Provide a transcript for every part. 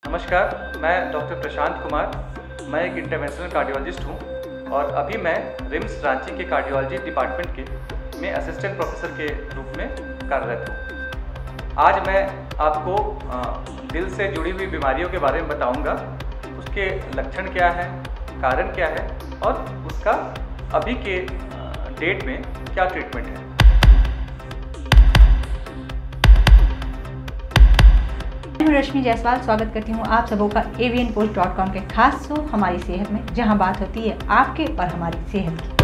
नमस्कार, मैं डॉक्टर प्रशांत कुमार। मैं एक इंटरवेंशनल कार्डियोलॉजिस्ट हूँ और अभी मैं रिम्स रांची के कार्डियोलॉजी डिपार्टमेंट के में असिस्टेंट प्रोफेसर के रूप में कार्यरत हूँ। आज मैं आपको दिल से जुड़ी हुई बीमारियों के बारे में बताऊँगा। उसके लक्षण क्या है, कारण क्या है और उसका अभी के डेट में क्या ट्रीटमेंट है। मैं रश्मि जायसवाल स्वागत करती हूँ आप सबों का avianpost.com के खास शो हमारी सेहत में, जहाँ बात होती है आपके और हमारी सेहत की।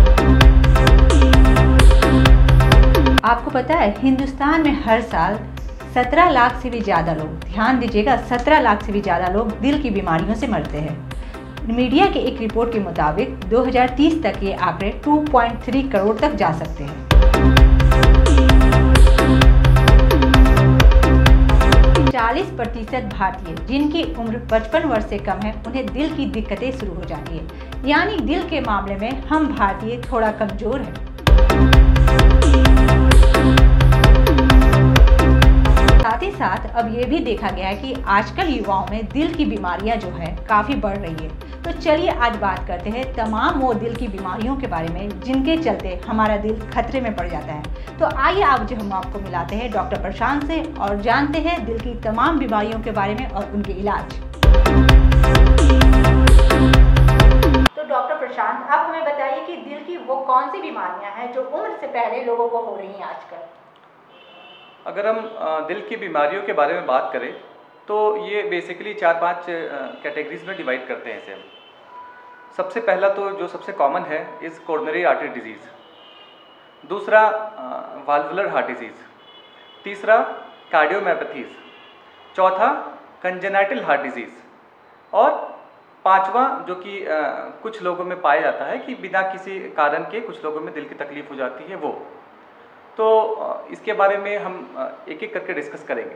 आपको पता है हिंदुस्तान में हर साल 17 लाख से भी ज़्यादा लोग, ध्यान दीजिएगा 17 लाख से भी ज़्यादा लोग दिल की बीमारियों से मरते हैं। मीडिया के एक रिपोर्ट के मुताबिक 2030 तक ये आंकड़े 2.3 करोड़ तक जा सकते हैं। 40% भारतीय जिनकी उम्र 55 वर्ष से कम है, उन्हें दिल की दिक्कतें शुरू हो जाती है। यानी दिल के मामले में हम भारतीय थोड़ा कमजोर हैं। साथ ही साथ अब ये भी देखा गया है कि आजकल युवाओं में दिल की बीमारियां जो है काफी बढ़ रही है। तो चलिए आज बात करते हैं तमाम वो दिल की बीमारियों के बारे में जिनके चलते हमारा दिल खतरे में पड़ जाता है। तो आइए आज हम आपको मिलाते हैं डॉक्टर प्रशांत से और जानते हैं दिल की तमाम बीमारियों के बारे में और उनके इलाज। तो डॉक्टर प्रशांत, आप हमें बताइए कि दिल की वो कौन सी बीमारियां हैं जो उम्र से पहले लोगों को हो रही हैं आजकल। अगर हम दिल की बीमारियों के बारे में बात करें तो ये बेसिकली 4-5 कैटेगरीज में डिवाइड करते हैं इसे हम। सबसे पहला तो जो सबसे कॉमन है इज़ कोरोनरी आर्टरी डिजीज़, दूसरा वाल्वुलर हार्ट डिजीज़, तीसरा कार्डियोमायोपैथीज़, चौथा कंजेनाइटल हार्ट डिजीज़ और पांचवा जो कि कुछ लोगों में पाया जाता है कि बिना किसी कारण के कुछ लोगों में दिल की तकलीफ हो जाती है वो। तो इसके बारे में हम एक एक करके डिस्कस करेंगे।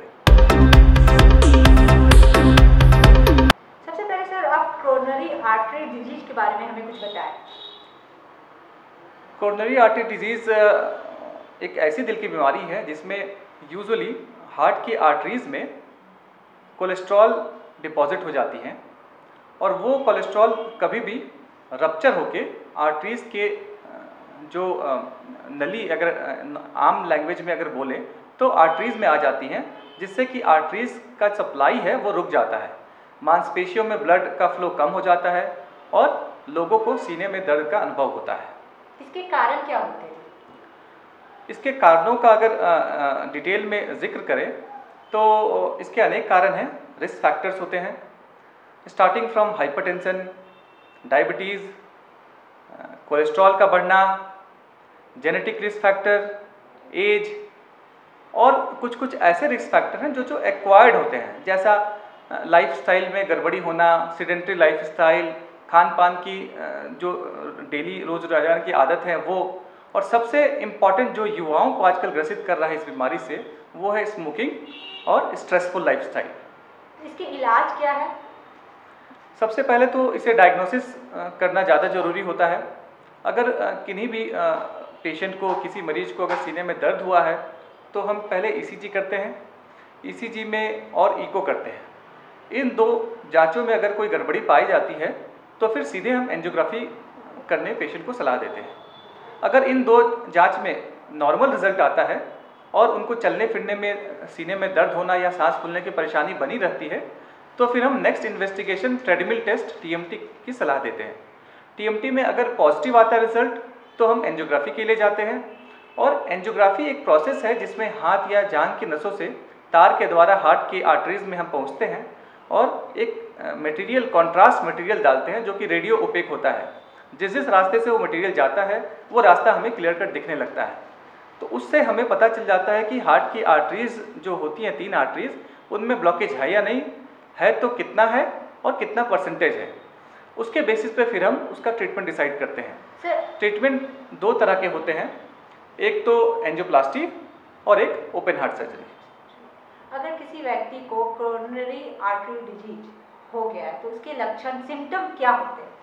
सबसे पहले सर आप कोरोनरी आर्टरी डिजीज के बारे में हमें कुछ बताएं। कोरोनरी आर्टरी डिजीज़ एक ऐसी दिल की बीमारी है जिसमें यूजुअली हार्ट की आर्टरीज़ में कोलेस्ट्रॉल डिपॉजिट हो जाती हैं और वो कोलेस्ट्रॉल कभी भी रप्चर होके आर्टरीज़ के जो नली, अगर आम लैंग्वेज में अगर बोलें तो आर्टरीज़ में आ जाती हैं, जिससे कि आर्टरीज़ का सप्लाई है वो रुक जाता है, मांसपेशियों में ब्लड का फ्लो कम हो जाता है और लोगों को सीने में दर्द का अनुभव होता है। इसके कारण क्या होते हैं? इसके कारणों का अगर डिटेल में जिक्र करें तो इसके अनेक कारण हैं, रिस्क फैक्टर्स होते हैं, starting from hypertension, diabetes, cholesterol का बढ़ना, जेनेटिक रिस्क फैक्टर, एज और कुछ ऐसे रिस्क फैक्टर हैं जो एक्वायर्ड होते हैं, जैसा लाइफस्टाइल में गड़बड़ी होना, सीडेंटरी लाइफस्टाइल, खान पान की जो डेली रोज़मर्रा की आदत है वो, और सबसे इम्पॉर्टेंट जो युवाओं को आजकल ग्रसित कर रहा है इस बीमारी से वो है स्मोकिंग और स्ट्रेसफुल लाइफस्टाइल। इसके इलाज क्या है? सबसे पहले तो इसे डायग्नोसिस करना ज़्यादा ज़रूरी होता है। अगर किन्हीं भी पेशेंट को, किसी मरीज को अगर सीने में दर्द हुआ है तो हम पहले ईसीजी करते हैं, ईसीजी में और इको करते हैं। इन दो जांचों में अगर कोई गड़बड़ी पाई जाती है तो फिर सीधे हम एंजियोग्राफी करने पेशेंट को सलाह देते हैं। अगर इन दो जांच में नॉर्मल रिजल्ट आता है और उनको चलने फिरने में, सीने में दर्द होना या सांस फूलने की परेशानी बनी रहती है तो फिर हम next investigation treadmill test TMT की सलाह देते हैं। टीएमटी में अगर पॉजिटिव आता है रिजल्ट तो हम एंजियोग्राफी के लिए जाते हैं और एंजियोग्राफी एक प्रोसेस है जिसमें हाथ या जांघ की नसों से तार के द्वारा हार्ट की आर्टरीज में हम पहुंचते हैं और एक मटेरियल, कॉन्ट्रास्ट मटेरियल डालते हैं जो कि रेडियो ओपेक होता है। जिस रास्ते से वो मटेरियल जाता है वो रास्ता हमें क्लियर कट दिखने लगता है। तो उससे हमें पता चल जाता है कि हार्ट की आर्टरीज जो होती हैं, 3 आर्टरीज, उनमें ब्लॉकेज है या नहीं है, तो कितना है और कितना परसेंटेज है। उसके बेसिस पे फिर हम उसका ट्रीटमेंट डिसाइड करते हैं। ट्रीटमेंट 2 तरह के होते हैं, एक तो एंजियोप्लास्टी और एक ओपन हार्ट सर्जरी। अगर किसी व्यक्ति को कोरोनरी आर्टरी डिजीज हो गया है तो उसके लक्षण, सिम्टम क्या होते हैं?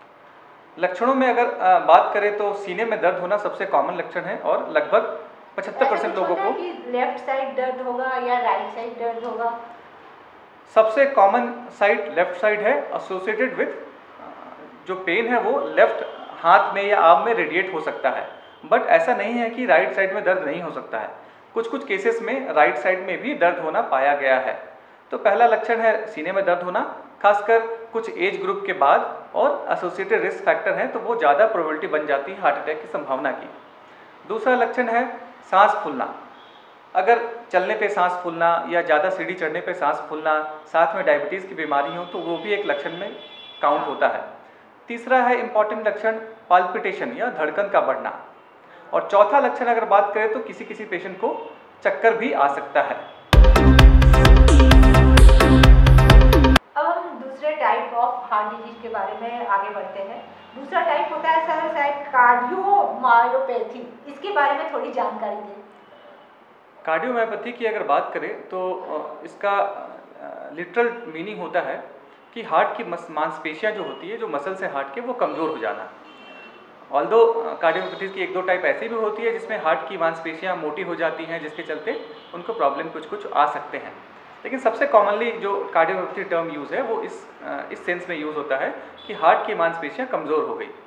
लक्षणों में अगर बात करें तो सीने में दर्द होना सबसे कॉमन लक्षण है और लगभग 75% लोगों को। लेफ्ट साइड दर्द होगा या राइट साइड दर्द होगा? सबसे कॉमन साइड लेफ्ट साइड है, एसोसिएटेड विथ जो पेन है वो लेफ्ट हाथ में या आर्म में रेडिएट हो सकता है, बट ऐसा नहीं है कि राइट साइड में दर्द नहीं हो सकता है। कुछ कुछ केसेस में राइट साइड में भी दर्द होना पाया गया है। तो पहला लक्षण है सीने में दर्द होना, खासकर कुछ एज ग्रुप के बाद, और एसोसिएटेड रिस्क फैक्टर हैं तो वो ज़्यादा प्रोबेबिलिटी बन जाती है हार्ट अटैक की संभावना की। दूसरा लक्षण है सांस फूलना। अगर चलने पे सांस फूलना या ज़्यादा सीढ़ी चढ़ने पे सांस फूलना, साथ में डायबिटीज़ की बीमारी हो तो वो भी एक लक्षण में काउंट होता है। तीसरा है इम्पॉर्टेंट लक्षण पाल्पिटेशन या धड़कन का बढ़ना। और चौथा लक्षण अगर बात करें तो किसी किसी पेशेंट को चक्कर भी आ सकता है। अब हम दूसरे टाइप ऑफ हार्ट डिजीज के बारे में आगे बढ़ते हैं। दूसरा टाइप होता है सर शायद कार्डियोमायोपैथी, इसके बारे में थोड़ी जानकारी दें। कार्डियोमायोपैथी की अगर बात करें तो इसका लिटरल मीनिंग होता है कि हार्ट की मांसपेशियां जो होती है, जो मसल से हार्ट के, वो कमज़ोर हो जाना। ऑल्दो कार्डियोमायोपैथी की एक दो टाइप ऐसी भी होती है जिसमें हार्ट की मांसपेशियां मोटी हो जाती हैं, जिसके चलते उनको प्रॉब्लम कुछ कुछ आ सकते हैं। लेकिन सबसे कॉमनली जो कार्डियोमायोपैथी टर्म यूज़ है वो इस सेंस में यूज़ होता है कि हार्ट की मांसपेशियां कमज़ोर हो गई।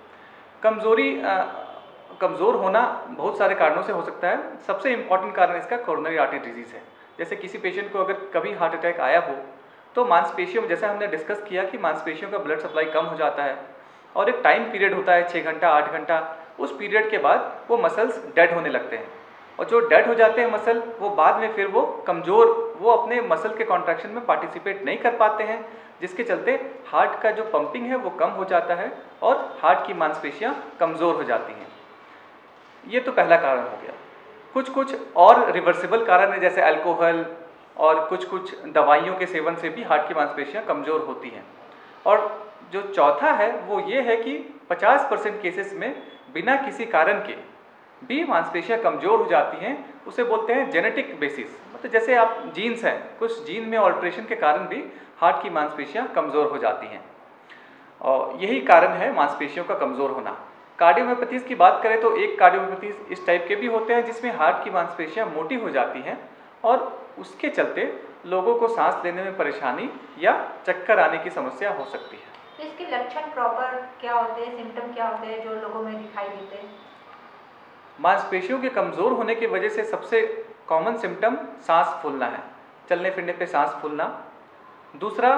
कमज़ोर होना बहुत सारे कारणों से हो सकता है। सबसे इम्पॉर्टेंट कारण इसका कोरोनरी आर्टरी डिजीज़ है। जैसे किसी पेशेंट को अगर कभी हार्ट अटैक आया हो तो मांसपेशियों में, जैसे हमने डिस्कस किया कि मांसपेशियों का ब्लड सप्लाई कम हो जाता है और एक टाइम पीरियड होता है 6 घंटा 8 घंटा, उस पीरियड के बाद वो मसल्स डेड होने लगते हैं, और जो डेड हो जाते हैं मसल, वो बाद में फिर वो कमज़ोर, वो अपने मसल के कॉन्ट्रैक्शन में पार्टिसिपेट नहीं कर पाते हैं, जिसके चलते हार्ट का जो पंपिंग है वो कम हो जाता है और हार्ट की मांसपेशियां कमज़ोर हो जाती हैं। ये तो पहला कारण हो गया। कुछ कुछ और रिवर्सिबल कारण है, जैसे अल्कोहल और कुछ कुछ दवाइयों के सेवन से भी हार्ट की मांसपेशियां कमज़ोर होती हैं। और जो चौथा है वो ये है कि 50% केसेस में बिना किसी कारण के भी मांसपेशियां कमज़ोर हो जाती हैं। उसे बोलते हैं जेनेटिक बेसिस, मतलब जैसे आप जीन्स हैं, कुछ जीन में ऑल्ट्रेशन के कारण भी हार्ट की मांसपेशियां कमज़ोर हो जाती हैं, और यही कारण है मांसपेशियों का कमज़ोर होना। कार्डियोमायोपैथीज़ की बात करें तो एक कार्डियोमायोपैथीज़ इस टाइप के भी होते हैं जिसमें हार्ट की मांसपेशियां मोटी हो जाती हैं और उसके चलते लोगों को सांस लेने में परेशानी या चक्कर आने की समस्या हो सकती है। तो इसके लक्षण प्रॉपर क्या होते हैं, सिम्टम क्या होते हैं जो लोगों में दिखाई देते हैं? मांसपेशियों के कमज़ोर होने की वजह से सबसे कॉमन सिम्टम सांस फूलना है, चलने फिरने पे सांस फूलना। दूसरा,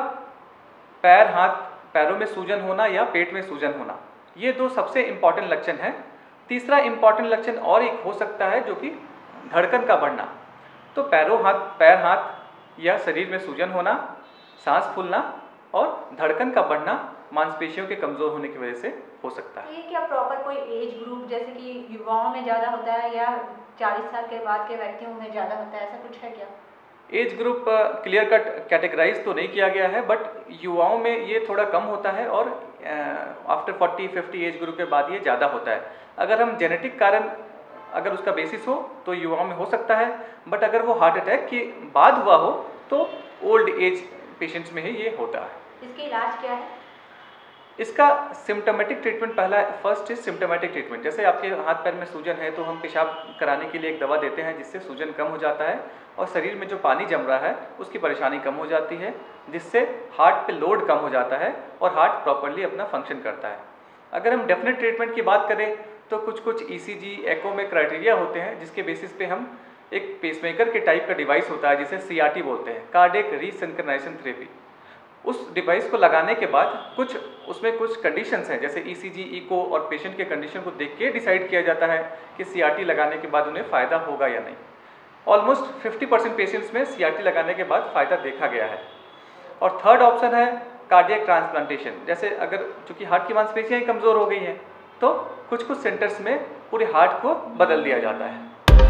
पैरों में सूजन होना या पेट में सूजन होना, ये दो सबसे इम्पॉर्टेंट लक्षण हैं। तीसरा इम्पॉर्टेंट लक्षण और एक हो सकता है जो कि धड़कन का बढ़ना। तो पैर हाथ या शरीर में सूजन होना, सांस फूलना और धड़कन का बढ़ना मांसपेशियों के कमज़ोर होने की वजह से हो सकता है। ये क्या प्रॉपर कोई एज ग्रुप, जैसे कि युवाओं में ज़्यादा होता है या 40 साल के बाद के व्यक्तियों में ज़्यादा होता है, ऐसा कुछ है क्या? Age group clear cut categorise तो नहीं किया गया है, बट युवाओं में ये थोड़ा कम होता है और आफ्टर 40-50 एज ग्रुप के बाद ये ज़्यादा होता है। अगर हम जेनेटिक कारण अगर उसका बेसिस हो तो युवाओं में हो सकता है, बट अगर वो हार्ट अटैक के बाद हुआ हो तो ओल्ड एज पेशेंट्स में ही ये होता है। इसके इलाज क्या है? इसका symptomatic treatment, first is symptomatic treatment. जैसे आपके हाथ पैर में सूजन है तो हम पेशाब कराने के लिए एक दवा देते हैं जिससे सूजन कम हो जाता है और शरीर में जो पानी जम रहा है उसकी परेशानी कम हो जाती है, जिससे हार्ट पे लोड कम हो जाता है और हार्ट प्रॉपरली अपना फंक्शन करता है। अगर हम डेफिनेट ट्रीटमेंट की बात करें तो कुछ कुछ ECG, एको में क्राइटेरिया होते हैं जिसके बेसिस पे हम एक पेसमेकर के टाइप का डिवाइस होता है जिसे CRT बोलते हैं, कार्डियक रीसिंक्रोनाइजेशन थेरेपी। उस डिवाइस को लगाने के बाद उसमें कुछ कंडीशंस हैं, जैसे ECG, इको और पेशेंट के कंडीशन को देख के डिसाइड किया जाता है कि CRT लगाने के बाद उन्हें फ़ायदा होगा या नहीं। ऑलमोस्ट 50% पेशेंट्स में CRT लगाने के बाद फ़ायदा देखा गया है। और थर्ड ऑप्शन है कार्डियक ट्रांसप्लांटेशन। जैसे अगर चूँकि हार्ट की मांसपेशियाँ ही कमज़ोर हो गई हैं तो कुछ कुछ सेंटर्स में पूरे हार्ट को बदल दिया जाता है।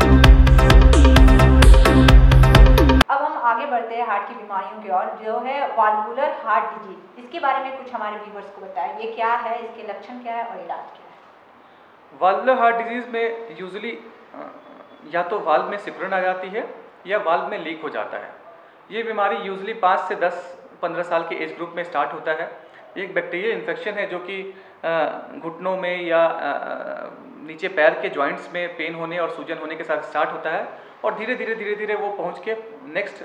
अब हम आगे बढ़ते हैं हार्ट की बीमारियों की ओर, जो है वाल्वुलर हार्ट डिजीज। इसके बारे में कुछ हमारे व्यूअर्स को बताएं, ये क्या है, इसके लक्षण क्या है और इलाज क्या है? वाल्वुलर हार्ट डिजीज़ में यूजुअली या तो वाल्व में सिकुड़न आ जाती है या वाल्व में लीक हो जाता है। ये बीमारी यूजुअली 5 से 10-15 साल के एज ग्रुप में स्टार्ट होता है। ये एक बैक्टीरियल इन्फेक्शन है जो कि घुटनों में या नीचे पैर के जॉइंट्स में पेन होने और सूजन होने के साथ स्टार्ट होता है और धीरे धीरे वो पहुंच के नेक्स्ट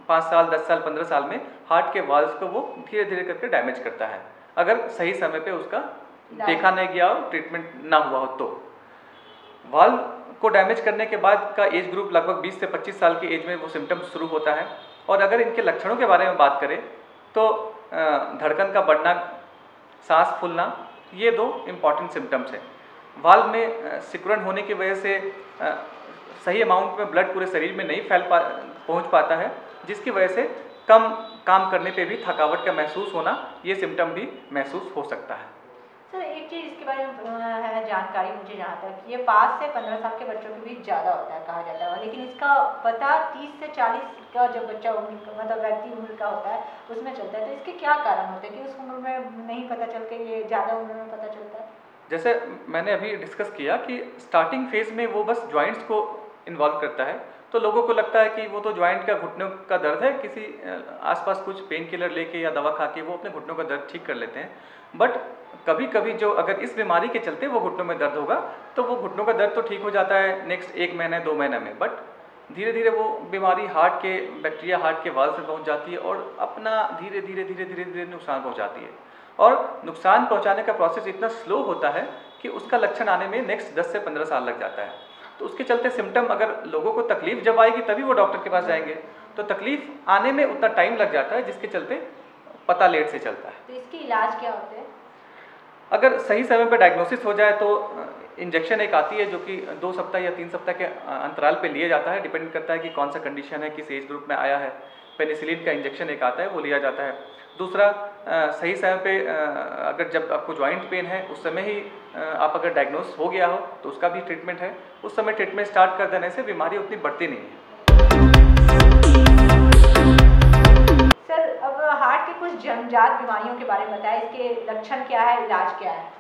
5 साल, 10 साल, 15 साल में हार्ट के वाल्व्स को वो धीरे धीरे करके डैमेज करता है, अगर सही समय पे उसका देखा नहीं गया हो, ट्रीटमेंट ना हुआ हो तो। वाल्व को डैमेज करने के बाद का एज ग्रुप लगभग 20 से 25 साल की एज में वो सिम्टम्स शुरू होता है। और अगर इनके लक्षणों के बारे में बात करें तो धड़कन का बढ़ना, सांस फूलना, ये 2 इम्पॉर्टेंट सिम्टम्स हैं। वाल्व में सिकुड़न होने की वजह से सही अमाउंट में ब्लड पूरे शरीर में नहीं पहुंच पाता है, जिसकी वजह से कम काम करने पे भी थकावट का महसूस होना, ये सिम्टम भी महसूस हो सकता है। सर एक चीज़ इसके बारे में है जानकारी मुझे जहाँ तक, ये 5 से 15 साल के बच्चों के बीच ज़्यादा होता है कहा जाता है, लेकिन इसका पता 30 से 40 का जब बच्चा मतलब व्यक्ति उम्र का होता है उसमें चलता है। तो इसके क्या कारण होते हैं कि उस उम्र में नहीं पता चल के ये ज़्यादा उम्र में पता चलता है? जैसे मैंने अभी डिस्कस किया कि स्टार्टिंग फेज में वो बस जॉइंट्स को इन्वॉल्व करता है, तो लोगों को लगता है कि वो तो जॉइंट का, घुटनों का दर्द है, किसी आसपास कुछ पेन किलर लेके या दवा खा के वो अपने घुटनों का दर्द ठीक कर लेते हैं। बट कभी कभी जो अगर इस बीमारी के चलते वो घुटनों में दर्द होगा तो वो घुटनों का दर्द तो ठीक हो जाता है नेक्स्ट 1 महीने 2 महीने में, बट धीरे धीरे वो बीमारी हार्ट के बैक्टीरिया हार्ट के वाल्व से पहुंच जाती है और अपना धीरे धीरे नुकसान पहुंचाती है। और नुकसान पहुंचाने का प्रोसेस इतना स्लो होता है कि उसका लक्षण आने में नेक्स्ट 10 से 15 साल लग जाता है। तो उसके चलते सिम्टम, अगर लोगों को तकलीफ जब आएगी तभी वो डॉक्टर के पास जाएंगे, तो तकलीफ आने में उतना टाइम लग जाता है, जिसके चलते पता लेट से चलता है। तो इसके इलाज क्या होते हैं? अगर सही समय पर डायग्नोसिस हो जाए तो इंजेक्शन एक आती है जो कि 2 सप्ताह या 3 सप्ताह के अंतराल पे लिया जाता है, डिपेंड करता है कि कौन सा कंडीशन है, किस एज ग्रुप में आया है। पेनिसिलिन का इंजेक्शन एक आता है, वो लिया जाता है। दूसरा, सही समय पे अगर जब आपको जॉइंट पेन है उस समय ही आप अगर डायग्नोस हो गया हो तो उसका भी ट्रीटमेंट है। उस समय ट्रीटमेंट स्टार्ट कर देने से बीमारी उतनी बढ़ती नहीं है। सर अब हार्ट के कुछ जन्मजात बीमारियों के बारे में बताएं, इसके लक्षण क्या है, इलाज क्या है?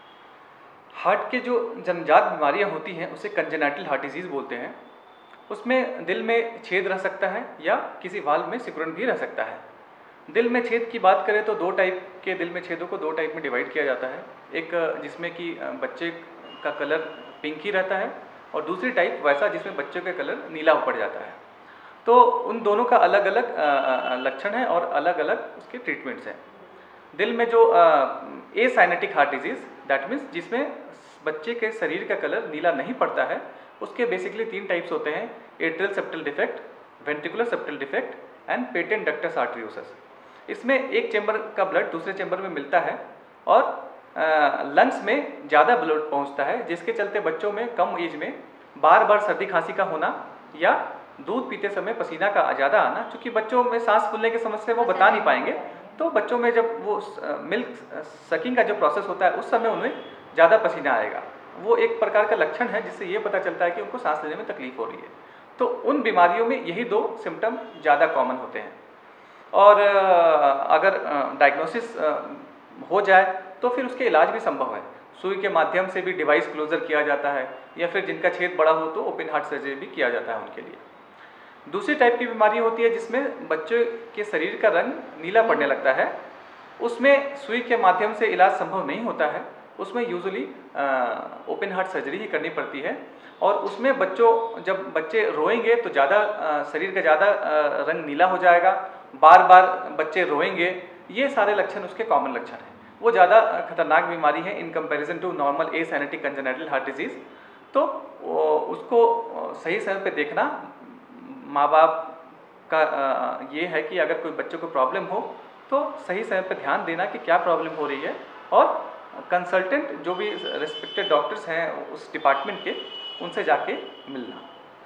हार्ट के जो जन्मजात बीमारियां होती हैं उसे कंजेनाइटल हार्ट डिजीज़ बोलते हैं। उसमें दिल में छेद रह सकता है या किसी वाल्व में सिकुड़न भी रह सकता है। दिल में छेद की बात करें तो 2 टाइप के दिल में छेदों को 2 टाइप में डिवाइड किया जाता है। एक जिसमें कि बच्चे का कलर पिंक ही रहता है और दूसरी टाइप वैसा जिसमें बच्चे का कलर नीला पड़ जाता है। तो उन दोनों का अलग अलग लक्षण है और अलग अलग उसके ट्रीटमेंट्स हैं। दिल में जो acyanotic heart disease, that means जिसमें बच्चे के शरीर का कलर नीला नहीं पड़ता है, उसके बेसिकली 3 टाइप्स होते हैं: atrial septal defect, ventricular septal defect and patent ductus arteriosus. इसमें एक चेंबर का ब्लड दूसरे चेंबर में मिलता है और लंग्स में ज़्यादा ब्लड पहुंचता है, जिसके चलते बच्चों में कम एज में बार बार सर्दी खांसी का होना या दूध पीते समय पसीना का ज़्यादा आना। चूँकि बच्चों में सांस फूलने की समस्या वो बता नहीं पाएंगे, तो बच्चों में जब वो मिल्क सकिंग का जो प्रोसेस होता है उस समय उन्हें ज़्यादा पसीना आएगा। वो एक प्रकार का लक्षण है जिससे ये पता चलता है कि उनको सांस लेने में तकलीफ हो रही है। तो उन बीमारियों में यही 2 सिम्टम ज़्यादा कॉमन होते हैं। और अगर डायग्नोसिस हो जाए तो फिर उसके इलाज भी संभव है। सुई के माध्यम से भी डिवाइस क्लोजर किया जाता है, या फिर जिनका छेद बड़ा हो तो ओपन हार्ट सर्जरी भी किया जाता है उनके लिए। दूसरी टाइप की बीमारी होती है जिसमें बच्चे के शरीर का रंग नीला पड़ने लगता है। उसमें सुई के माध्यम से इलाज संभव नहीं होता है, उसमें यूजुअली ओपन हार्ट सर्जरी ही करनी पड़ती है। और उसमें जब बच्चे रोएंगे तो ज़्यादा शरीर का ज़्यादा रंग नीला हो जाएगा, बार बार बच्चे रोएंगे, ये सारे लक्षण उसके कॉमन लक्षण हैं। वो ज़्यादा खतरनाक बीमारी है in comparison to normal acyanotic congenital heart disease. तो उसको सही समय पे देखना माँ बाप का ये है कि अगर कोई बच्चों को प्रॉब्लम हो तो सही समय पे ध्यान देना कि क्या प्रॉब्लम हो रही है, और कंसल्टेंट जो भी रिस्पेक्टेड डॉक्टर्स हैं उस डिपार्टमेंट के, उनसे जाके मिलना।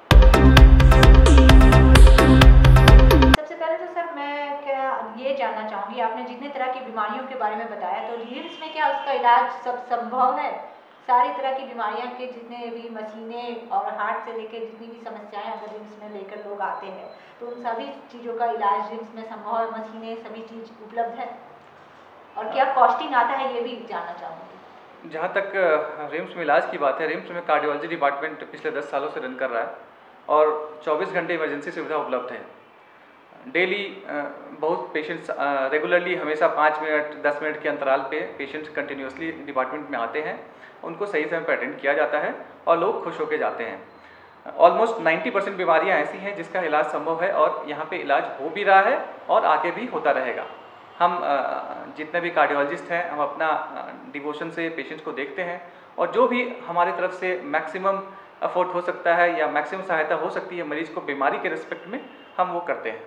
सबसे पहले तो सर मैं ये जानना चाहूँगी, आपने जितने तरह की बीमारियों के बारे में बताया, तो रिम्स में क्या उसका इलाज सब संभव है? सारी तरह की बीमारियां के जितने भी मशीनें और हार्ट से लेकर जितनी भी समस्याएं अगर रिम्स में लेकर लोग आते हैं तो उन सभी चीज़ों का इलाज रिम्स में संभव है? मशीनें सभी चीज़ उपलब्ध है और क्या कॉस्टिंग आता है, ये भी जानना चाहूँगी। जहाँ तक रिम्स में इलाज की बात है, रिम्स में कार्डियोलॉजी डिपार्टमेंट पिछले 10 सालों से रन कर रहा है और 24 घंटे इमरजेंसी सुविधा उपलब्ध है। डेली बहुत पेशेंट्स रेगुलरली हमेशा 5 मिनट 10 मिनट के अंतराल पे पेशेंट्स कंटिन्यूसली डिपार्टमेंट में आते हैं, उनको सही समय पर अटेंड किया जाता है और लोग खुश होकर जाते हैं। ऑलमोस्ट 90% बीमारियां ऐसी हैं जिसका इलाज संभव है और यहाँ पे इलाज हो भी रहा है और आगे भी होता रहेगा। हम जितने भी कार्डियोलॉजिस्ट हैं, हम अपना डिवोशन से पेशेंट्स को देखते हैं और जो भी हमारी तरफ से मैक्सिमम एफर्ट हो सकता है या मैक्सिमम सहायता हो सकती है मरीज़ को बीमारी के रिस्पेक्ट में, हम वो करते हैं।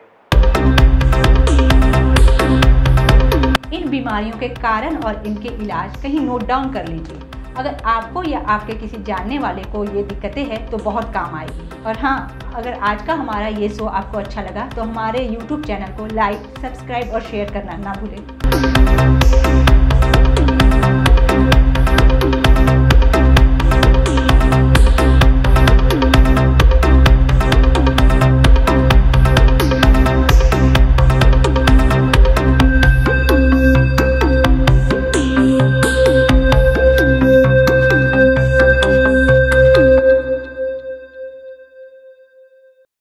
इन बीमारियों के कारण और इनके इलाज कहीं नोट डाउन कर लीजिए। अगर आपको या आपके किसी जानने वाले को ये दिक्कतें हैं तो बहुत काम आएगी। और हाँ, अगर आज का हमारा ये शो आपको अच्छा लगा तो हमारे YouTube चैनल को लाइक, सब्सक्राइब और शेयर करना ना भूलें।